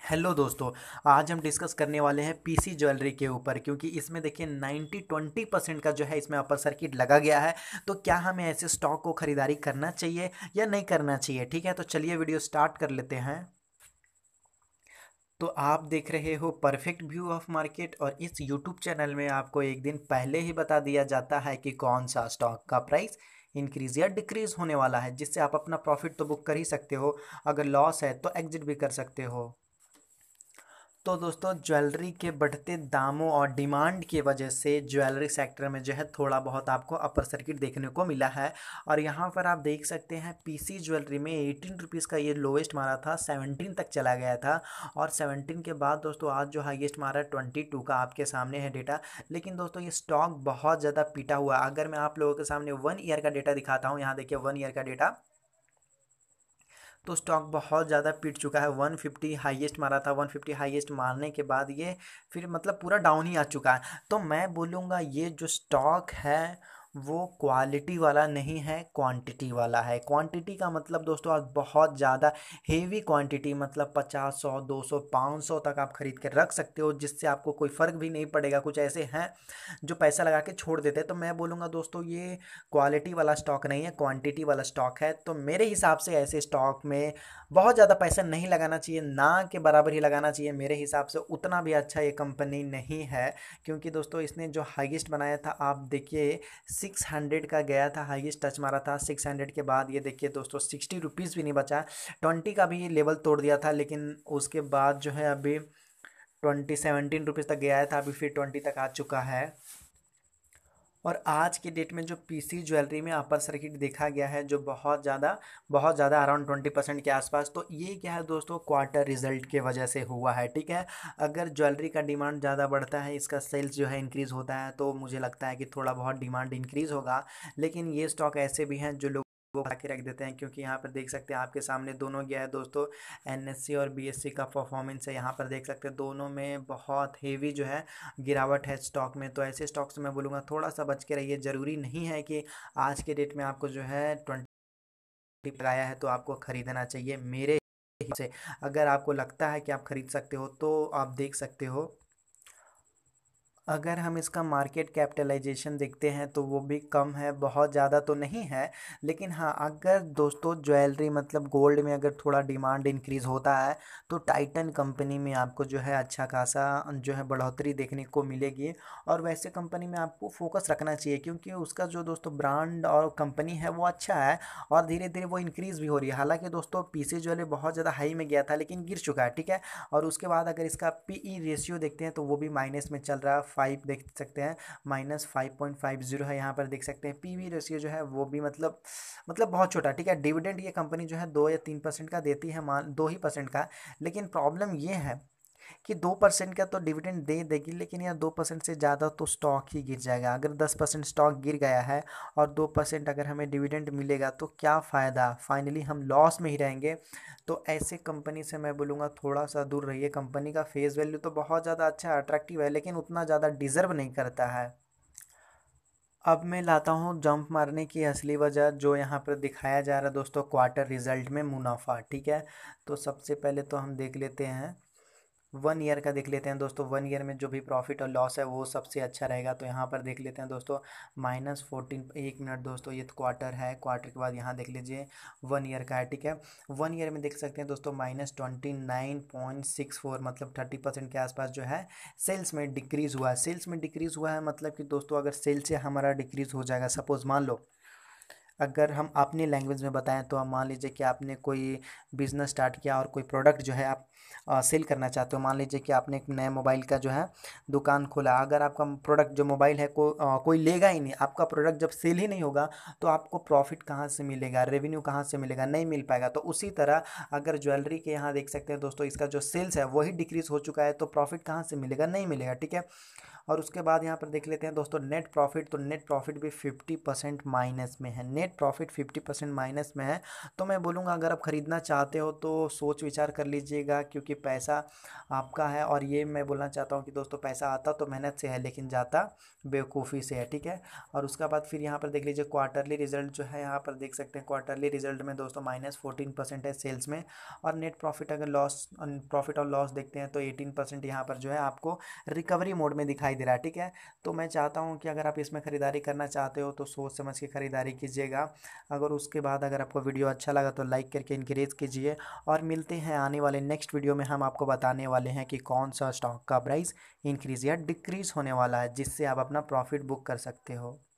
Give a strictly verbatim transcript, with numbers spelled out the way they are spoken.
Hello दोस्तों। आज हम डिस्कस करने वाले हैं पीसी ज्वेलरी के ऊपर, क्योंकि इसमें देखिए नाइन्टी ट्वेंटी परसेंट का जो है इसमें अपर सर्किट लगा गया है। तो क्या हमें ऐसे स्टॉक को खरीदारी करना चाहिए या नहीं करना चाहिए? ठीक है, तो चलिए वीडियो स्टार्ट कर लेते हैं। तो आप देख रहे हो परफेक्ट व्यू ऑफ मार्केट, और इस यूट्यूब चैनल में आपको एक दिन पहले ही बता दिया जाता है कि कौन सा स्टॉक का प्राइस इंक्रीज या डिक्रीज होने वाला है, जिससे आप अपना प्रॉफिट तो बुक कर ही सकते हो, अगर लॉस है तो एग्जिट भी कर सकते हो। तो दोस्तों, ज्वेलरी के बढ़ते दामों और डिमांड की वजह से ज्वेलरी सेक्टर में जो है थोड़ा बहुत आपको अपर सर्किट देखने को मिला है। और यहाँ पर आप देख सकते हैं पीसी ज्वेलरी में एटीन रुपीज़ का ये लोवेस्ट मारा था, सेवनटीन तक चला गया था। और सेवनटीन के बाद दोस्तों आज जो हाईएस्ट मारा है ट्वेंटी टू का, आपके सामने है डेटा। लेकिन दोस्तों ये स्टॉक बहुत ज़्यादा पीटा हुआ है। अगर मैं आप लोगों के सामने वन ईयर का डेटा दिखाता हूँ, यहाँ देखिए वन ईयर का डेटा, तो स्टॉक बहुत ज़्यादा पीट चुका है। वन फिफ्टी हाईएस्ट मारा था, वन फिफ्टी हाईएस्ट मारने के बाद ये फिर मतलब पूरा डाउन ही आ चुका है। तो मैं बोलूँगा ये जो स्टॉक है वो क्वालिटी वाला नहीं है, क्वांटिटी वाला है। क्वांटिटी का मतलब दोस्तों आज बहुत ज़्यादा हेवी क्वांटिटी, मतलब पचास सौ दो सौ पाँच सौ तक आप खरीद के रख सकते हो, जिससे आपको कोई फ़र्क भी नहीं पड़ेगा। कुछ ऐसे हैं जो पैसा लगा के छोड़ देते हैं। तो मैं बोलूँगा दोस्तों ये क्वालिटी वाला स्टॉक नहीं है, क्वांटिटी वाला स्टॉक है। तो मेरे हिसाब से ऐसे स्टॉक में बहुत ज़्यादा पैसा नहीं लगाना चाहिए, ना के बराबर ही लगाना चाहिए। मेरे हिसाब से उतना भी अच्छा ये कंपनी नहीं है, क्योंकि दोस्तों इसने जो हाईएस्ट बनाया था आप देखिए सिक्स हंड्रेड का गया था, हाईएस्ट टच मारा था सिक्स हंड्रेड के बाद ये देखिए दोस्तों सिक्सटी रुपीज़ भी नहीं बचा। ट्वेंटी का भी लेवल तोड़ दिया था, लेकिन उसके बाद जो है अभी ट्वेंटी सेवनटीन रुपीज़ तक गया था, अभी फिर ट्वेंटी तक आ चुका है। और आज की डेट में जो पीसी ज्वेलरी में अपर सर्किट देखा गया है, जो बहुत ज़्यादा बहुत ज़्यादा अराउंड ट्वेंटी परसेंट के आसपास, तो ये क्या है दोस्तों, क्वार्टर रिजल्ट के वजह से हुआ है। ठीक है, अगर ज्वेलरी का डिमांड ज़्यादा बढ़ता है, इसका सेल्स जो है इंक्रीज़ होता है, तो मुझे लगता है कि थोड़ा बहुत डिमांड इंक्रीज़ होगा। लेकिन ये स्टॉक ऐसे भी हैं जो लोग वो बना के रख देते हैं, क्योंकि यहाँ पर देख सकते हैं आपके सामने दोनों गया है दोस्तों। एनएससी और बीएससी का परफॉर्मेंस है, यहाँ पर देख सकते हैं दोनों में बहुत हेवी जो है गिरावट है स्टॉक में। तो ऐसे स्टॉक से मैं बोलूँगा थोड़ा सा बच के रहिए। ज़रूरी नहीं है कि आज के डेट में आपको जो है ट्वेंटी लगाया है तो आपको ख़रीदना चाहिए। मेरे हिसाब से अगर आपको लगता है कि आप ख़रीद सकते हो तो आप देख सकते हो। अगर हम इसका मार्केट कैपिटलाइजेशन देखते हैं तो वो भी कम है, बहुत ज़्यादा तो नहीं है। लेकिन हाँ, अगर दोस्तों ज्वेलरी मतलब गोल्ड में अगर थोड़ा डिमांड इंक्रीज़ होता है तो टाइटन कंपनी में आपको जो है अच्छा खासा जो है बढ़ोतरी देखने को मिलेगी। और वैसे कंपनी में आपको फोकस रखना चाहिए, क्योंकि उसका जो दोस्तों ब्रांड और कंपनी है वो अच्छा है, और धीरे धीरे वो इंक्रीज़ भी हो रही है। हालांकि दोस्तों पीसी ज्वेलरी बहुत ज़्यादा हाई में गया था लेकिन गिर चुका है। ठीक है, और उसके बाद अगर इसका पीई रेशियो देखते हैं तो वो भी माइनस में चल रहा है, फाइव देख सकते हैं, minus five point five zero है। यहाँ पर देख सकते हैं पीवी रेशियो जो है वो भी मतलब मतलब बहुत छोटा। ठीक है, डिविडेंड ये कंपनी जो है दो या तीन परसेंट का देती है, मान दो ही परसेंट का। लेकिन प्रॉब्लम ये है कि दो परसेंट का तो डिविडेंड दे देगी, लेकिन यार दो परसेंट से ज़्यादा तो स्टॉक ही गिर जाएगा। अगर दस परसेंट स्टॉक गिर गया है और दो परसेंट अगर हमें डिविडेंड मिलेगा तो क्या फ़ायदा, फाइनली हम लॉस में ही रहेंगे। तो ऐसे कंपनी से मैं बोलूँगा थोड़ा सा दूर रहिए। कंपनी का फेस वैल्यू तो बहुत ज़्यादा अच्छा अट्रैक्टिव है, लेकिन उतना ज़्यादा डिज़र्व नहीं करता है। अब मैं लाता हूँ जंप मारने की असली वजह, जो यहाँ पर दिखाया जा रहा है दोस्तों, क्वार्टर रिजल्ट में मुनाफा। ठीक है, तो सबसे पहले तो हम देख लेते हैं वन ईयर का, देख लेते हैं दोस्तों। वन ईयर में जो भी प्रॉफिट और लॉस है वो सबसे अच्छा रहेगा। तो यहाँ पर देख लेते हैं दोस्तों माइनस फोर्टीन, एक मिनट दोस्तों, ये तो क्वार्टर है, क्वार्टर के बाद यहाँ देख लीजिए वन ईयर का है। ठीक है, वन ईयर में देख सकते हैं दोस्तों minus twenty nine point six four, मतलब थर्टी परसेंट के आसपास जो है सेल्स में डिक्रीज़ हुआ है। सेल्स में डिक्रीज़ हुआ है मतलब कि दोस्तों अगर सेल्स से हमारा डिक्रीज़ हो जाएगा, सपोज़ मान लो अगर हम अपनी लैंग्वेज में बताएं तो हम मान लीजिए कि आपने कोई बिज़नेस स्टार्ट किया और कोई प्रोडक्ट जो है आप सेल करना चाहते हो। मान लीजिए कि आपने एक नया मोबाइल का जो है दुकान खोला। अगर आपका प्रोडक्ट जो मोबाइल है को आ, कोई लेगा ही नहीं, आपका प्रोडक्ट जब सेल ही नहीं होगा तो आपको प्रॉफिट कहाँ से मिलेगा, रेवेन्यू कहाँ से मिलेगा, नहीं मिल पाएगा। तो उसी तरह अगर ज्वेलरी के यहाँ देख सकते हैं दोस्तों, इसका जो सेल्स है वही डिक्रीज़ हो चुका है तो प्रॉफिट कहाँ से मिलेगा, नहीं मिलेगा। ठीक है, और उसके बाद यहाँ पर देख लेते हैं दोस्तों नेट प्रॉफिट। तो नेट प्रॉफिट भी फिफ्टी परसेंट माइनस में है, net profit fifty percent minus में है। तो मैं बोलूँगा अगर आप ख़रीदना चाहते हो तो सोच विचार कर लीजिएगा, क्योंकि पैसा आपका है। और ये मैं बोलना चाहता हूँ कि दोस्तों पैसा आता तो मेहनत से है, लेकिन जाता बेवकूफ़ी से है, ठीक है। और उसके बाद फिर यहाँ पर देख लीजिए क्वार्टरली रिजल्ट जो है, यहाँ पर देख सकते हैं क्वार्टरली रिजल्ट में दोस्तों माइनस फोर्टीन परसेंट है सेल्स में। और नेट प्रॉफिट अगर लॉस प्रॉफिट और लॉस देखते हैं तो एटीन परसेंट यहाँ पर जो है आपको रिकवरी मोड में दिखाई दे रहा है, ठीक है। तो मैं चाहता हूँ कि अगर आप इसमें ख़रीदारी करना चाहते हो तो सोच समझ के ख़रीदारी कीजिएगा। अगर उसके बाद अगर आपको वीडियो अच्छा लगा तो लाइक करके इनक्रेज कीजिए। और मिलते हैं आने वाले नेक्स्ट वीडियो में, हम आपको बताने वाले हैं कि कौन सा स्टॉक का प्राइस इंक्रीज़ या डिक्रीज़ होने वाला है, जिससे आप अपना प्रॉफिट बुक कर सकते हो।